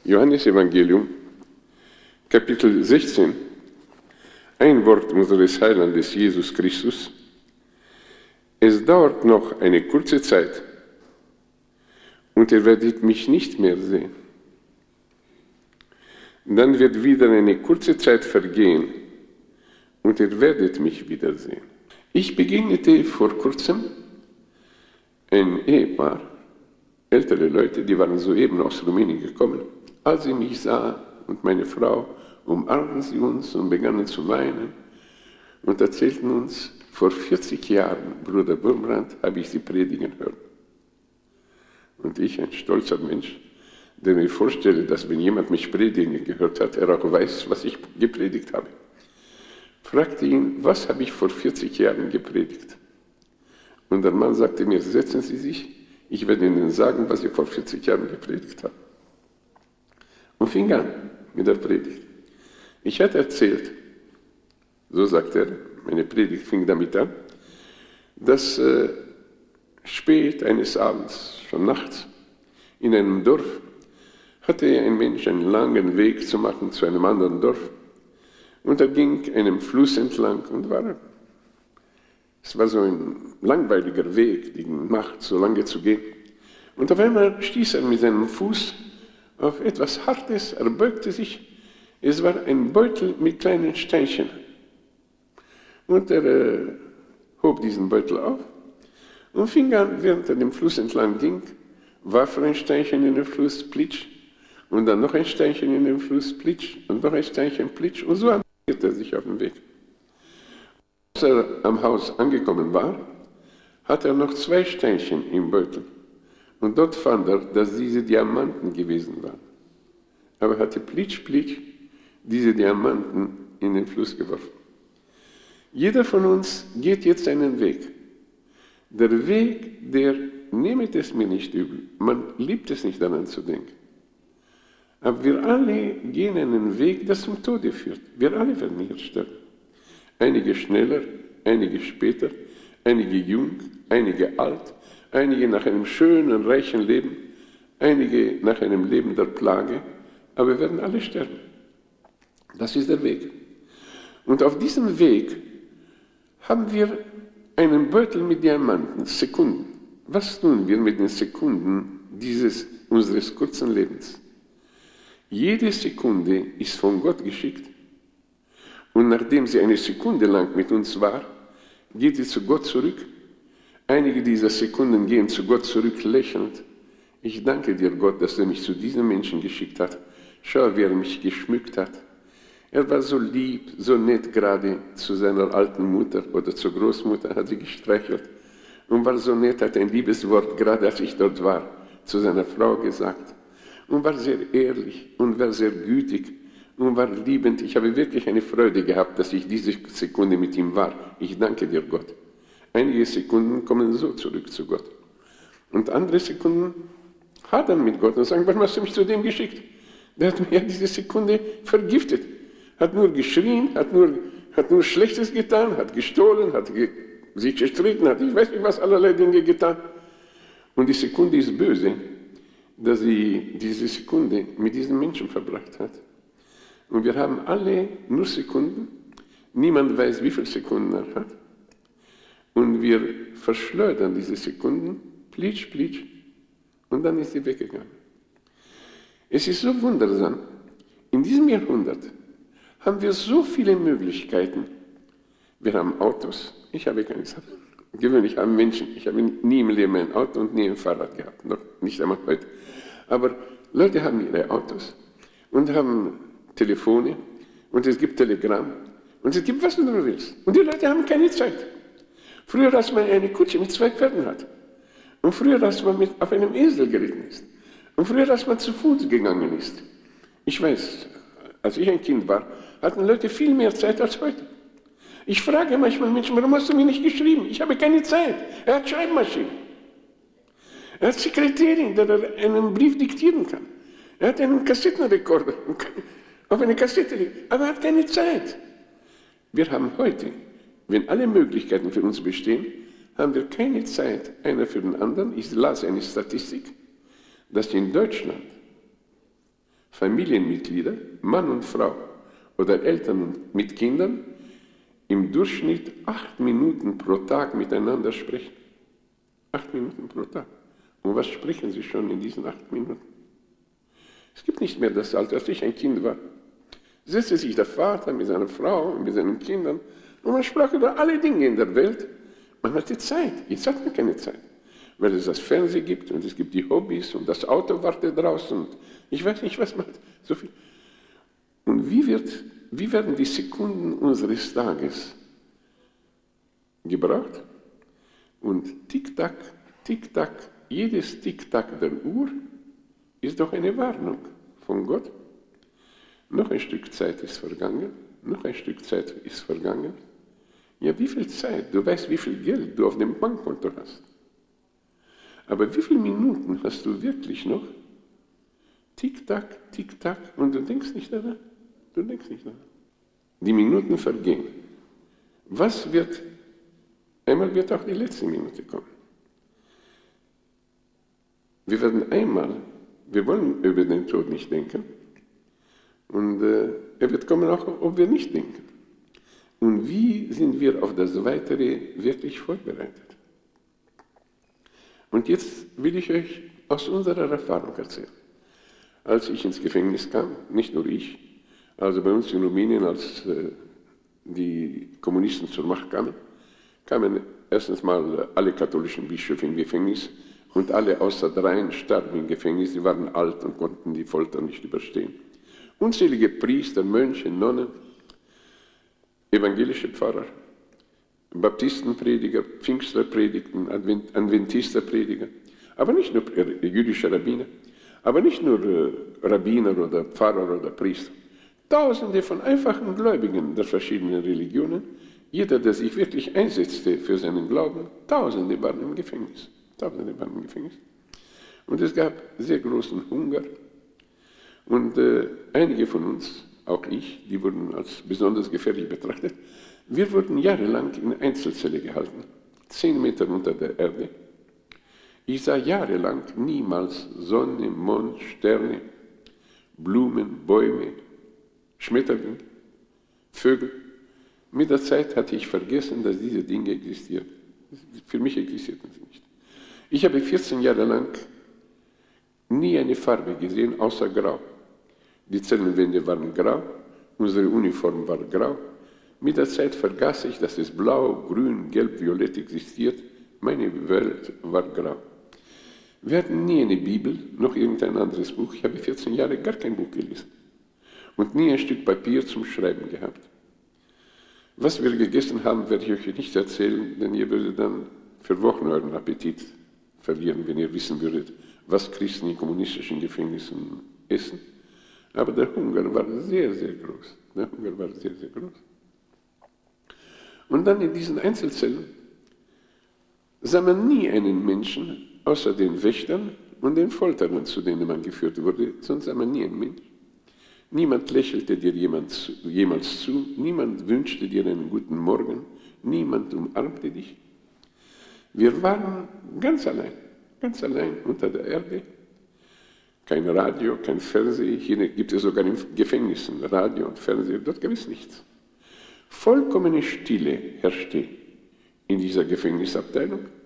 Johannesevangelium, Kapitel 16, ein Wort unseres Heilandes Jesus Christus. Es dauert noch eine kurze Zeit und ihr werdet mich nicht mehr sehen. Dann wird wieder eine kurze Zeit vergehen und ihr werdet mich wiedersehen. Ich begegnete vor kurzem ein Ehepaar, ältere Leute, die waren soeben aus Rumänien gekommen. Als sie mich sah und meine Frau, umarmten sie uns und begannen zu weinen und erzählten uns, vor 40 Jahren, Bruder Wurmbrand, habe ich sie predigen hören. Und ich, ein stolzer Mensch, der mir vorstelle, dass wenn jemand mich predigen gehört hat, er auch weiß, was ich gepredigt habe, fragte ihn, was habe ich vor 40 Jahren gepredigt? Und der Mann sagte mir, setzen Sie sich, ich werde Ihnen sagen, was ich vor 40 Jahren gepredigt habe. Und fing an mit der Predigt. Ich hatte erzählt, so sagt er, meine Predigt fing damit an, dass spät eines Abends, schon nachts, in einem Dorf, hatte ein Mensch einen langen Weg zu machen zu einem anderen Dorf. Und er ging einem Fluss entlang und es war so ein langweiliger Weg, die Nacht so lange zu gehen. Und auf einmal stieß er mit seinem Fuß auf etwas Hartes, er beugte sich. Es war ein Beutel mit kleinen Steinchen. Und er hob diesen Beutel auf und fing an, während er den Fluss entlang ging, warf ein Steinchen in den Fluss, plitsch, und dann noch ein Steinchen in den Fluss, plitsch, und noch ein Steinchen, plitsch, und so amüsierte er sich auf dem Weg. Als er am Haus angekommen war, hatte er noch 2 Steinchen im Beutel. Und dort fand er, dass diese Diamanten gewesen waren. Aber er hatte plitsch, plitsch diese Diamanten in den Fluss geworfen. Jeder von uns geht jetzt einen Weg. Der Weg, nehmet es mir nicht übel, man liebt es nicht daran zu denken. Aber wir alle gehen einen Weg, der zum Tode führt. Wir alle werden hier sterben. Einige schneller, einige später, einige jung, einige alt, einige nach einem schönen, reichen Leben, einige nach einem Leben der Plage, aber wir werden alle sterben. Das ist der Weg. Und auf diesem Weg haben wir einen Beutel mit Diamanten, Sekunden. Was tun wir mit den Sekunden unseres kurzen Lebens? Jede Sekunde ist von Gott geschickt. Und nachdem sie eine Sekunde lang mit uns war, geht sie zu Gott zurück. Einige dieser Sekunden gehen zu Gott zurück, lächelnd. Ich danke dir, Gott, dass du mich zu diesem Menschen geschickt hast. Schau, wie er mich geschmückt hat. Er war so lieb, so nett gerade zu seiner alten Mutter oder zur Großmutter, hat sie gestreichelt. Und war so nett, hat ein liebes Wort, gerade als ich dort war, zu seiner Frau gesagt. Und war sehr ehrlich und war sehr gütig und war liebend. Ich habe wirklich eine Freude gehabt, dass ich diese Sekunde mit ihm war. Ich danke dir, Gott. Einige Sekunden kommen so zurück zu Gott. Und andere Sekunden hadern mit Gott und sagen, warum hast du mich zu dem geschickt? Der hat mir diese Sekunde vergiftet. Hat nur geschrien, hat nur Schlechtes getan, hat gestohlen, hat sich gestritten, hat ich weiß nicht was, allerlei Dinge getan. Und die Sekunde ist böse, dass sie diese Sekunde mit diesen Menschen verbracht hat. Und wir haben alle nur Sekunden. Niemand weiß, wie viele Sekunden er hat. Und wir verschleudern diese Sekunden, plitsch, plitsch, und dann ist sie weggegangen. Es ist so wundersam. In diesem Jahrhundert haben wir so viele Möglichkeiten. Wir haben Autos. Ich habe keines. Gewöhnlich haben Menschen. Ich habe nie im Leben ein Auto und nie ein Fahrrad gehabt. Noch nicht einmal heute. Aber Leute haben ihre Autos und haben Telefone und es gibt Telegramm und es gibt, was du nur willst. Und die Leute haben keine Zeit. Früher, als man eine Kutsche mit 2 Pferden hat und früher, als man auf einem Esel geritten ist und früher, als man zu Fuß gegangen ist. Ich weiß, als ich ein Kind war, hatten Leute viel mehr Zeit als heute. Ich frage manchmal Menschen, warum hast du mir nicht geschrieben? Ich habe keine Zeit. Er hat Schreibmaschine. Er hat Sekretärin, der einen Brief diktieren kann. Er hat einen Kassettenrekorder auf eine Kassette legt, aber er hat keine Zeit. Wir haben heute, wenn alle Möglichkeiten für uns bestehen, haben wir keine Zeit, einer für den anderen. Ich las eine Statistik, dass in Deutschland Familienmitglieder, Mann und Frau oder Eltern mit Kindern, im Durchschnitt 8 Minuten pro Tag miteinander sprechen. 8 Minuten pro Tag. Und was sprechen sie schon in diesen 8 Minuten? Es gibt nicht mehr das Alter, als ich ein Kind war. Setzte sich der Vater mit seiner Frau und mit seinen Kindern und man sprach über alle Dinge in der Welt. Man hatte Zeit. Jetzt hat man keine Zeit. Weil es das Fernsehen gibt und es gibt die Hobbys und das Auto wartet draußen und ich weiß nicht, was man hat. So viel. Und wie werden die Sekunden unseres Tages gebraucht? Und Tick-Tack, Tick-Tack, jedes Tick-Tack der Uhr ist doch eine Warnung von Gott. Noch ein Stück Zeit ist vergangen, noch ein Stück Zeit ist vergangen. Ja, wie viel Zeit? Du weißt, wie viel Geld du auf dem Bankkonto hast. Aber wie viele Minuten hast du wirklich noch? Tick-Tack, Tick-Tack, und du denkst nicht daran. Du denkst nicht daran. Die Minuten vergehen. Einmal wird auch die letzte Minute kommen. Wir wollen über den Tod nicht denken. Und er wird kommen, auch ob wir nicht denken. Und wie sind wir auf das Weitere wirklich vorbereitet? Und jetzt will ich euch aus unserer Erfahrung erzählen. Als ich ins Gefängnis kam, nicht nur ich, also bei uns in Rumänien, als die Kommunisten zur Macht kamen erstens mal alle katholischen Bischöfe im Gefängnis und alle außer 3 starben im Gefängnis, die waren alt und konnten die Folter nicht überstehen. Unzählige Priester, Mönche, Nonnen, evangelische Pfarrer, Baptistenprediger, Pfingstlerpredigten, Adventisterprediger, aber nicht nur jüdische Rabbiner, aber nicht nur Rabbiner oder Pfarrer oder Priester. Tausende von einfachen Gläubigen der verschiedenen Religionen, jeder, der sich wirklich einsetzte für seinen Glauben, Tausende waren im Gefängnis. Tausende waren im Gefängnis. Und es gab sehr großen Hunger. Und einige von uns, auch ich, die wurden als besonders gefährlich betrachtet. Wir wurden jahrelang in Einzelzelle gehalten, 10 Meter unter der Erde. Ich sah jahrelang niemals Sonne, Mond, Sterne, Blumen, Bäume, Schmetterlinge, Vögel. Mit der Zeit hatte ich vergessen, dass diese Dinge existieren. Für mich existierten sie nicht. Ich habe 14 Jahre lang nie eine Farbe gesehen, außer Grau. Die Zellenwände waren grau, unsere Uniform war grau. Mit der Zeit vergaß ich, dass es blau, grün, gelb, violett existiert. Meine Welt war grau. Wir hatten nie eine Bibel, noch irgendein anderes Buch. Ich habe 14 Jahre gar kein Buch gelesen. Und nie ein Stück Papier zum Schreiben gehabt. Was wir gegessen haben, werde ich euch nicht erzählen, denn ihr würdet dann für Wochen euren Appetit verlieren, wenn ihr wissen würdet, was Christen in kommunistischen Gefängnissen essen. Aber der Hunger war sehr, sehr groß. Der Hunger war sehr, sehr groß. Und dann in diesen Einzelzellen sah man nie einen Menschen, außer den Wächtern und den Folterern, zu denen man geführt wurde, sonst sah man nie einen Menschen. Niemand lächelte dir jemals zu, niemand wünschte dir einen guten Morgen, niemand umarmte dich. Wir waren ganz allein unter der Erde. Kein Radio, kein Fernsehen, hier gibt es sogar in Gefängnissen Radio und Fernsehen, dort gab es nichts. Vollkommene Stille herrschte in dieser Gefängnisabteilung.